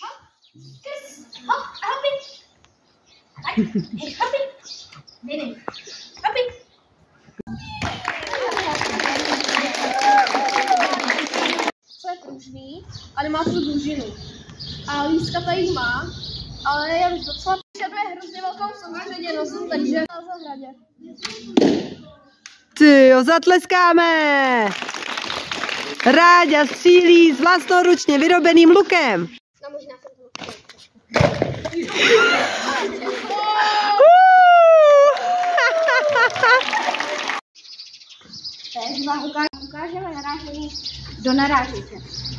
Hop, hopy. Hopy. Hopy. Co je pružný a nemá tu dužinu. A lístka tady má, ale je docela vyžaduje hrozně velkou soustředěnost, takže na zahradě. Ty jo, zatleskáme! Ráďa střílí s vlastnoručně vyrobeným lukem. No možná jsem to Takže vám ukážeme narážení do narážíče.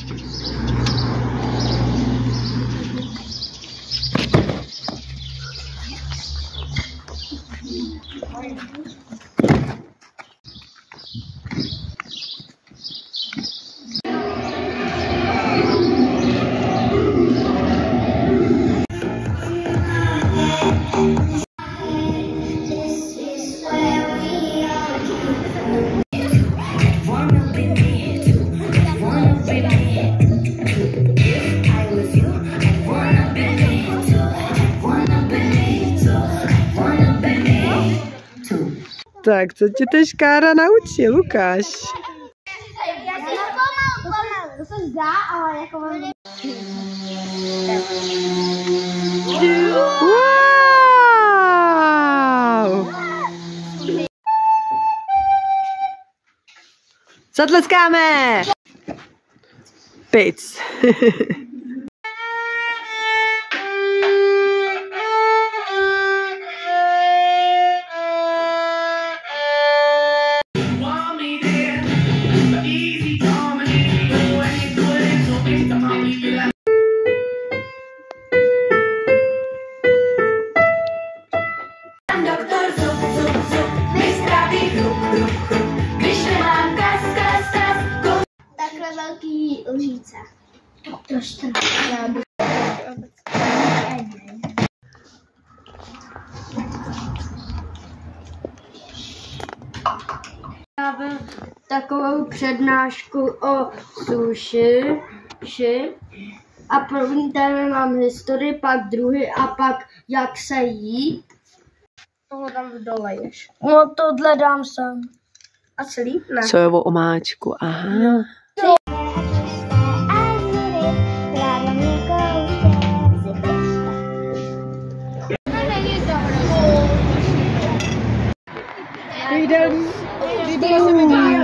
Tak, co tě Teškára naučí, Lukáš? Já si pomalu. To se zdá, ale jako velmi... Wow! Zatleskáme! Pic. Takhle velký lžíce. Doktor Strach. Máme takovou přednášku o suši a první téma mám historii, pak druhý a pak jak se jí. Tohle tam doleješ. No tohle dám sem. A celý? Ne. Sojovou omáčku, aha. Líbilo se mi to.